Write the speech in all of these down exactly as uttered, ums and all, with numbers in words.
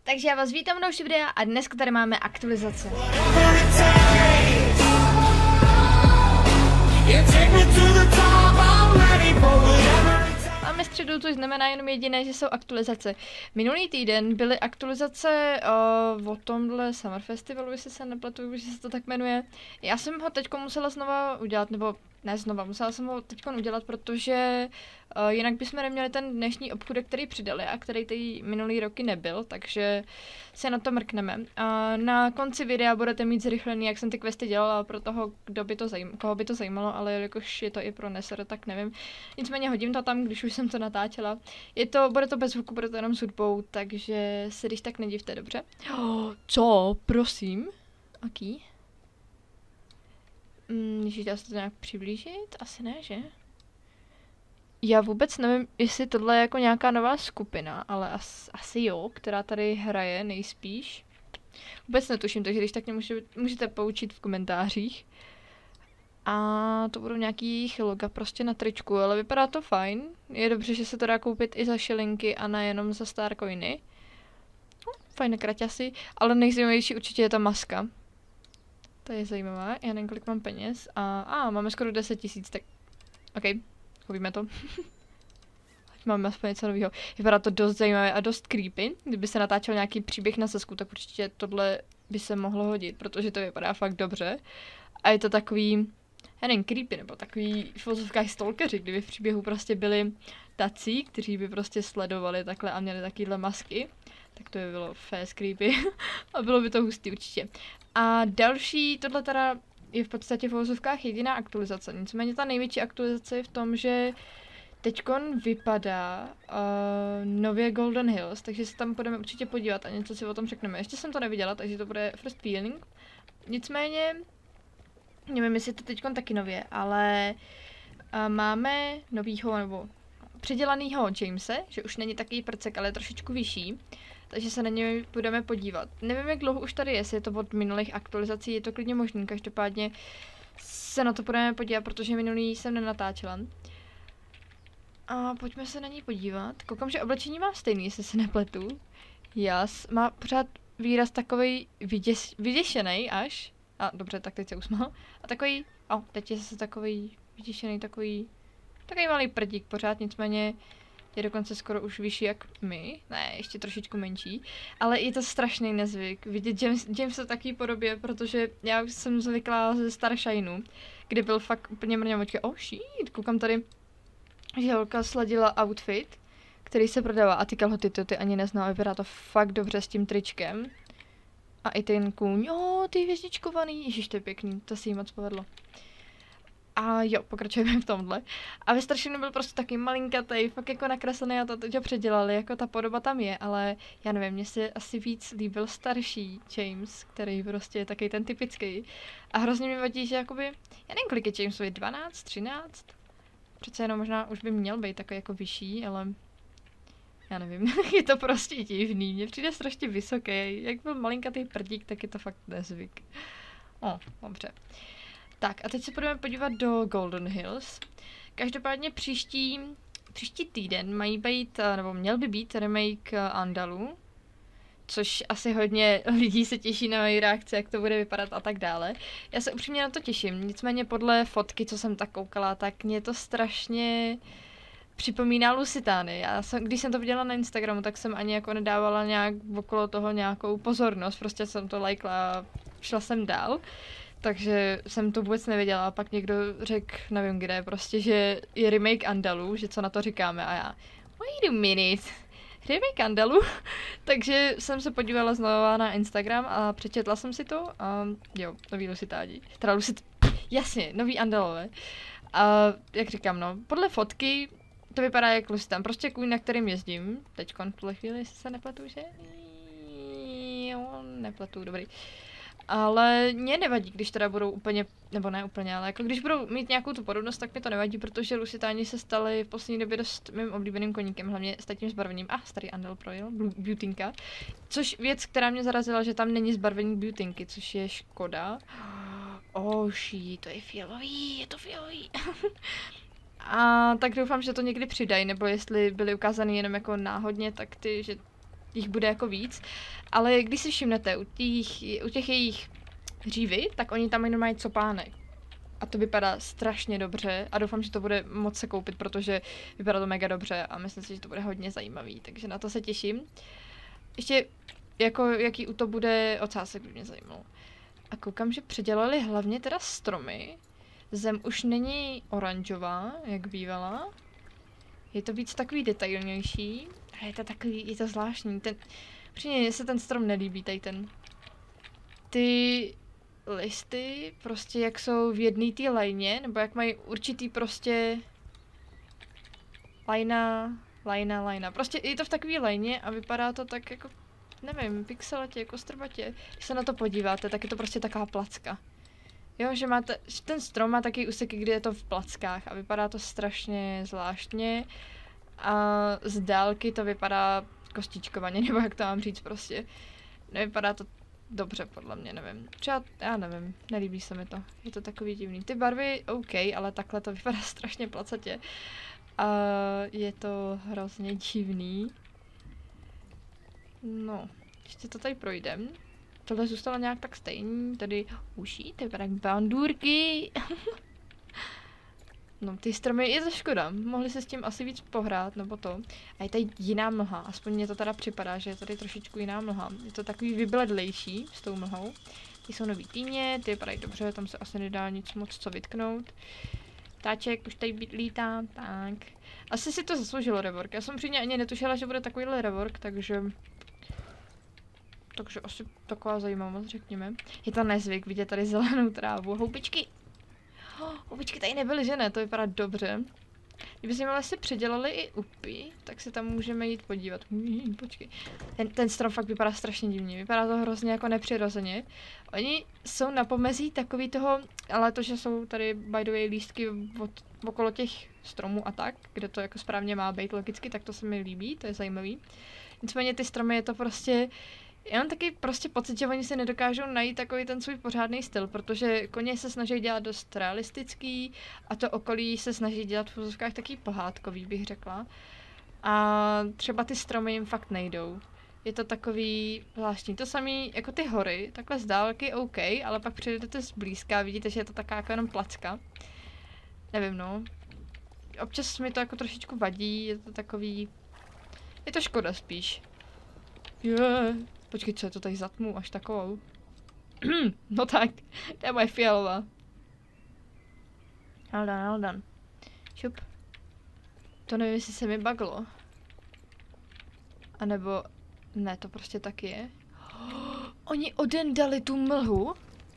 Takže já vás vítám u další videa a dneska tady máme aktualizace. Máme středu, což znamená jenom jediné, že jsou aktualizace. Minulý týden byly aktualizace uh, o tomhle Summer Festivalu, jestli se nepletu, že se to tak jmenuje. Já jsem ho teďko musela znova udělat, nebo ne znova, musela jsem ho teďko udělat, protože uh, jinak bychom neměli ten dnešní obchůdek, který přidali a který ty minulý roky nebyl, takže se na to mrkneme. A na konci videa budete mít zrychlený, jak jsem ty questy dělala pro toho, kdo by to zajím, koho by to zajímalo, ale jakož je to i pro Nesor, tak nevím. Nicméně hodím to tam, když už jsem to natáčela. Je to, bude to bez zvuku, bude to jenom s hudbou, takže se když tak nedivte, dobře? Oh, co? Prosím? Aký? Mm, Ježíš, dá se to nějak přiblížit? Asi ne, že? Já vůbec nevím, jestli tohle je jako nějaká nová skupina, ale as, asi jo, která tady hraje nejspíš. Vůbec netuším, takže když tak mě může, můžete poučit v komentářích. A to budou nějaký loga prostě na tričku, ale vypadá to fajn. Je dobře, že se to dá koupit i za šilinky a nejenom za starcoiny. No, fajné kraťasy, ale nejzajímavější určitě je ta maska. To je zajímavá, já nevím, kolik mám peněz. A, a máme skoro deset tisíc, tak OK, koupíme to. Máme aspoň něco nového. Vypadá to dost zajímavé a dost creepy. Kdyby se natáčel nějaký příběh na sesku, tak určitě tohle by se mohlo hodit, protože to vypadá fakt dobře. A je to takový, já nevím, creepy, nebo takový v uvozovkách stalkeři, kdyby v příběhu prostě byli tací, kteří by prostě sledovali takhle a měli takovýhle masky. Tak to by bylo fast creepy. A bylo by to hustý určitě. A další, tohle teda je v podstatě v uvozovkách jediná aktualizace. Nicméně ta největší aktualizace je v tom, že teďkon vypadá uh, nově Golden Hills, takže se tam budeme určitě podívat a něco si o tom řekneme. Ještě jsem to neviděla, takže to bude first feeling. Nicméně, nevím, jestli je to teďkon taky nově, ale uh, máme novýho, nebo předělanýho Jamese, že už není takový prcek, ale je trošičku vyšší. Takže se na něj budeme podívat. Nevím, jak dlouho už tady je, jestli je to od minulých aktualizací, je to klidně možný, každopádně se na to budeme podívat, protože minulý jsem nenatáčela. A pojďme se na něj podívat. Koukám, že oblečení mám stejný, jestli se nepletu. Jas má pořád výraz takovej vyděs, vyděšený až. A dobře, tak teď se usmál. A takový, o, teď je zase takový vyděšený, takový, takový malý prdík pořád, nicméně je dokonce skoro už vyšší jak my, ne, ještě trošičku menší, ale je to strašný nezvyk vidět James, James v takové podobě, protože já už jsem zvyklá ze Starshineu, kde byl fakt úplně mrňamočka. Oh shit, koukám tady, že holka sladila outfit, který se prodává a ty kalhoty, to ty ani neznám, vypadá to fakt dobře s tím tričkem. A i ten kůň, jo, ty hvězdičkovaný, ježiš, to je pěkný, to si jí moc povedlo. A jo, pokračujeme v tomhle. A ve Starshineu byl prostě taky malinkatej, fakt jako nakreslený a to teď ho předělali, jako ta podoba tam je, ale já nevím, mně se asi víc líbil starší James, který prostě je taky ten typický. A hrozně mi vadí, že jakoby, já nevím, kolik je Jamesovi, dvanáct, třináct? Přece jenom možná už by měl být takový jako vyšší, ale já nevím, je to prostě divný, mně přijde strašně vysoký, jak byl malinkatý prdík, tak je to fakt nezvyk. O, dobře. Tak a teď se budeme podívat do Golden Hills. Každopádně příští, příští týden mají být, nebo měl by být remake Andalu, což asi hodně lidí se těší na moji reakce, jak to bude vypadat a tak dále. Já se upřímně na to těším, nicméně podle fotky, co jsem tak koukala, tak mě to strašně připomíná Lusitány. Já jsem, když jsem to viděla na Instagramu, tak jsem ani jako nedávala nějak okolo toho nějakou pozornost, prostě jsem to lajkla a šla jsem dál. Takže jsem to vůbec nevěděla a pak někdo řekl, nevím kde, prostě, že je remake Andalu, že co na to říkáme a já, wait a minute, remake Andalu? Takže jsem se podívala znovu na Instagram a přečetla jsem si to a jo, nový Lusitáni, teda Lusit, jasně, nový Andalové. A jak říkám, no, podle fotky to vypadá jak Lusitán, prostě kůň, na kterým jezdím, teďkon v tuhle chvíli, jestli se nepletu, že? Jo, nepletu, dobrý. Ale mě nevadí, když teda budou úplně, nebo ne úplně, ale jako když budou mít nějakou tu podobnost, tak mi to nevadí, protože Lusitáni se staly v poslední době dost mým oblíbeným koníkem, hlavně s tím zbarvením. A ah, starý Andal projel, Beautynka. Což věc, která mě zarazila, že tam není zbarvení Beautynky, což je škoda. Oh shit, to je fialový, je to fialový. A tak doufám, že to někdy přidají, nebo jestli byly ukázány jenom jako náhodně, tak ty, že jich bude jako víc, ale když si všimnete, u těch, u těch jejich hřívy, tak oni tam jenom mají copánek. A to vypadá strašně dobře a doufám, že to bude moc se koupit, protože vypadá to mega dobře a myslím si, že to bude hodně zajímavý, takže na to se těším. Ještě jako jaký u to bude ocásek, by mě zajímalo. A koukám, že předělali hlavně teda stromy. Zem už není oranžová, jak bývala. Je to víc takový detailnější. A je to takový, je to zvláštní. Ten, přímě se ten strom nelíbí, tady ten. Ty listy, prostě jak jsou v jedné té lajně, nebo jak mají určitý prostě lajna, lajna, lajna. Prostě je to v takové lajně a vypadá to tak jako, nevím, pixelatě, jako strbatě. Když se na to podíváte, tak je to prostě taková placka. Jo, že máte, že ten strom má taky úseky, kdy je to v plackách a vypadá to strašně zvláštně. A z dálky to vypadá kostičkovaně, nebo jak to mám říct prostě. Nevypadá to dobře, podle mě, nevím. Třeba, já nevím, nelíbí se mi to. Je to takový divný. Ty barvy, OK, ale takhle to vypadá strašně placatě. A je to hrozně divný. No, ještě to tady projdem. Tohle zůstalo nějak tak stejný, tady uší, to vypadá jak bandůrky. No, ty stromy, je to škoda, mohli se s tím asi víc pohrát, nebo to. A je tady jiná mlha, aspoň mně to teda připadá, že je tady trošičku jiná mlha. Je to takový vybledlejší s tou mlhou. Ty jsou nový týně, ty vypadají dobře, tam se asi nedá nic moc co vytknout. Ptáček už tady lítá, tak. Asi si to zasloužilo rework, já jsem přímě ani netušila, že bude takovýhle rework, takže... Takže asi taková zajímavost, řekněme. Je to nezvyk vidět tady zelenou trávu. Houbičky! Oh, houbičky tady nebyly, že ne? To vypadá dobře. Kdyby si ale si předělali i upy, tak se tam můžeme jít podívat. Hm, počkej. Ten, ten strom fakt vypadá strašně divně. Vypadá to hrozně jako nepřirozeně. Oni jsou na pomezí takový toho, ale to, že jsou tady by the way lístky od, okolo těch stromů a tak, kde to jako správně má být logicky, tak to se mi líbí, to je zajímavý. Nicméně ty stromy je to prostě... Já mám taky prostě pocit, že oni si nedokážou najít takový ten svůj pořádný styl, protože koně se snaží dělat dost realistický a to okolí se snaží dělat v úzovkách taky pohádkový, bych řekla. A třeba ty stromy jim fakt nejdou. Je to takový zvláštní. To samý jako ty hory, takhle z dálky OK, ale pak přijdete zblízka a vidíte, že je to taková jako jenom placka. Nevím, no. Občas mi to jako trošičku vadí, je to takový... Je to škoda spíš. Yeah. Počkej, co je to tady za tmu, až takovou? No tak, to je moje fialová. Haldan, haldan. Šup. To nevím, jestli se mi baglo. A nebo... Ne, to prostě taky je. Oh, oni oden dali tu mlhu?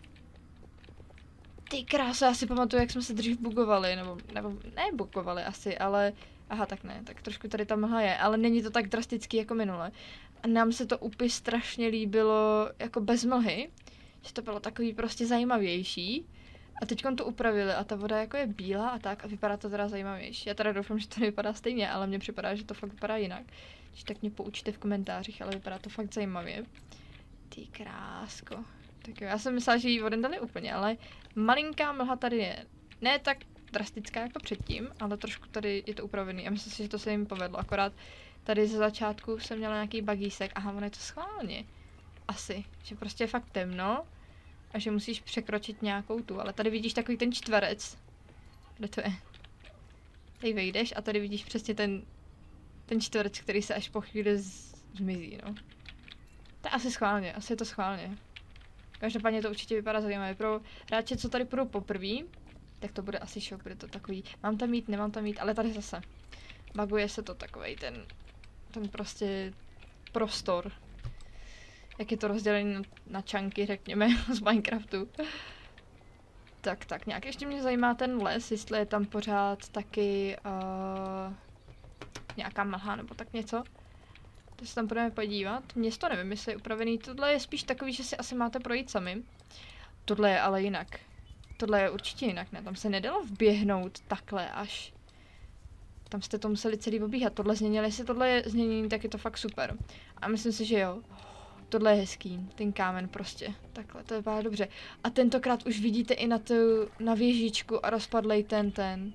Ty krása, já si pamatuju, jak jsme se dřív bugovali, nebo, nebo ne bugovali asi, ale... Aha, tak ne, tak trošku tady ta mlha je, ale není to tak drastický jako minule. A nám se to úplně strašně líbilo jako bez mlhy, že to bylo takový prostě zajímavější. A teď to upravili a ta voda jako je bílá a tak a vypadá to teda zajímavější. Já teda doufám, že to nevypadá stejně, ale mně připadá, že to fakt vypadá jinak. Když tak mě poučte v komentářích, ale vypadá to fakt zajímavě. Ty krásko. Tak jo, já jsem myslela, že ji voden dali úplně, ale malinká mlha tady je. Ne tak drastická jako předtím, ale trošku tady je to upravený a myslím si, že to se jim povedlo, akorát tady ze začátku jsem měla nějaký bagísek, aha, ono je to schválně. Asi, že prostě je fakt temno a že musíš překročit nějakou tu, ale tady vidíš takový ten čtverec. Kde to je? Tady vejdeš a tady vidíš přesně ten, ten čtverec, který se až po chvíli z, zmizí, no. To je asi schválně, asi je to schválně. Každopádně to určitě vypadá zajímavé. Pro hráče, co tady půjdou poprvé, tak to bude asi šok, bude to takový, mám tam mít, nemám tam mít, ale tady zase. Baguje se to takovej ten, ten prostě prostor. Jak je to rozdělené na, na čanky, řekněme, z Minecraftu. Tak, tak, nějak ještě mě zajímá ten les, jestli je tam pořád taky uh, nějaká mlha nebo tak něco. To se tam budeme podívat. Město nevím, jestli je upravený. Tohle je spíš takový, že si asi máte projít sami. Tohle je ale jinak. Tohle je určitě jinak, ne? Tam se nedalo vběhnout takhle až. Tam jste to museli celý obíhat. Tohle změnili, jestli tohle je změněný, tak je to fakt super. A myslím si, že jo. Tohle je hezký, ten kámen prostě. Takhle, to vypadá dobře. A tentokrát už vidíte i na tu, na věžičku a rozpadlej ten ten.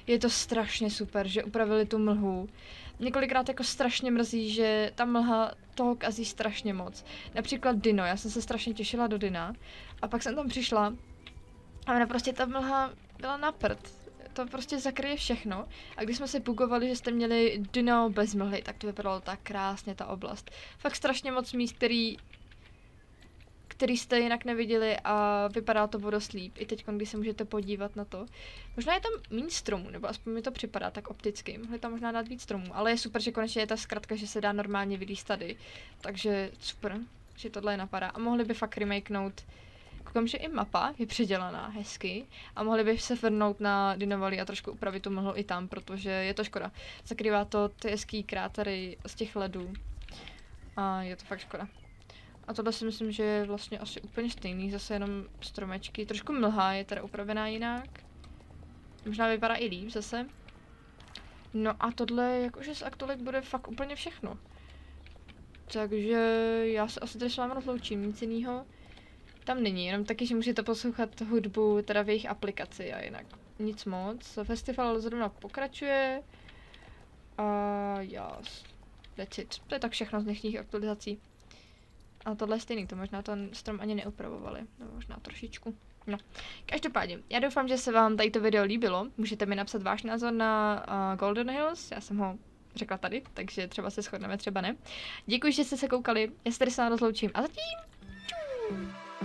Je to strašně super, že upravili tu mlhu. Několikrát jako strašně mrzí, že ta mlha toho kazí strašně moc. Například Dino, já jsem se strašně těšila do Dina a pak jsem tam přišla a ona prostě ta mlha byla na prd. To prostě zakryje všechno. A když jsme si bugovali, že jste měli Dino bez mlhy, tak to vypadalo tak krásně ta oblast. Fakt strašně moc míst, který, který jste jinak neviděli a vypadá to dost líp. I teď, když se můžete podívat na to. Možná je tam méně stromů, nebo aspoň mi to připadá tak opticky. Mohli tam možná dát víc stromů, ale je super, že konečně je ta zkratka, že se dá normálně vylízt tady. Takže super, že tohle je napadá. A mohli by fakt remakenout. Koukám, že i mapa je předělaná hezky a mohli by se vrnout na Dinovaly a trošku upravit tu mlhu i tam, protože je to škoda. Zakrývá to ty hezký krátery z těch ledů a je to fakt škoda. A tohle si myslím, že je vlastně asi úplně stejný, zase jenom stromečky. Trošku mlha je teda upravená jinak. Možná vypadá i líp zase. No a tohle jakože z aktuálek bude fakt úplně všechno. Takže já se asi tady s vámi rozloučím, nic jinýho tam není, jenom taky, že můžete poslouchat hudbu teda v jejich aplikaci a jinak nic moc. Festival zrovna pokračuje a já, that's it. To je tak všechno z dnešních aktualizací. A tohle je stejný, to možná ten strom ani neupravovali, no možná trošičku. No, každopádně, já doufám, že se vám tady to video líbilo. Můžete mi napsat váš názor na uh, Golden Hills, já jsem ho řekla tady, takže třeba se shodneme, třeba ne. Děkuji, že jste se koukali, já se tady s vámi rozloučím a zatím čau!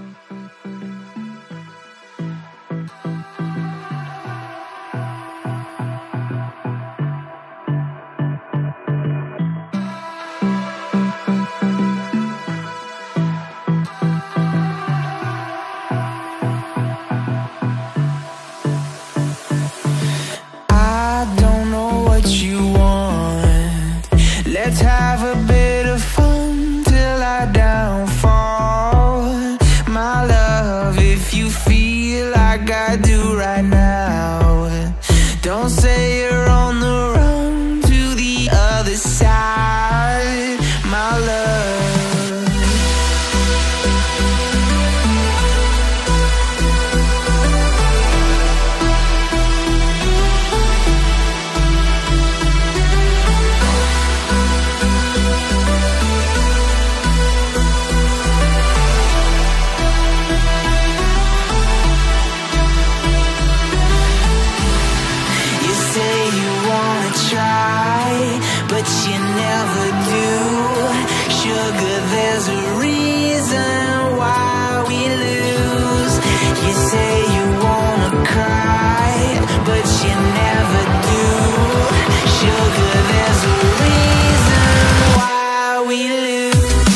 Let's have a bit of fun till I downfall. My love, if you feel like I do right now, don't say you're on the run to the other side, my love. But you never do. Sugar, there's a reason why we lose. You say you wanna cry, but you never do. Sugar, there's a reason why we lose.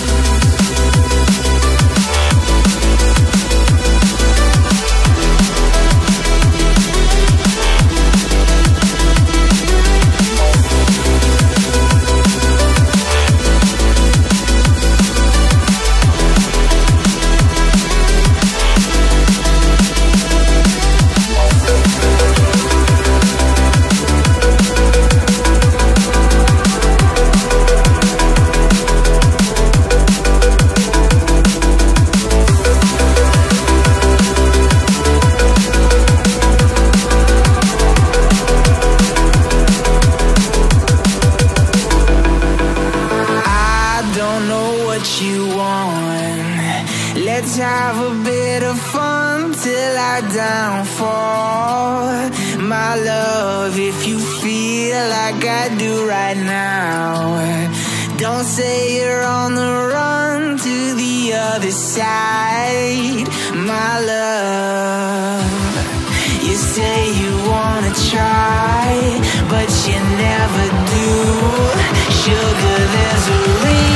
Let's have a bit of fun till I downfall. My love, if you feel like I do right now, don't say you're on the run to the other side, my love. You say you wanna try, but you never do. Sugar, there's a reason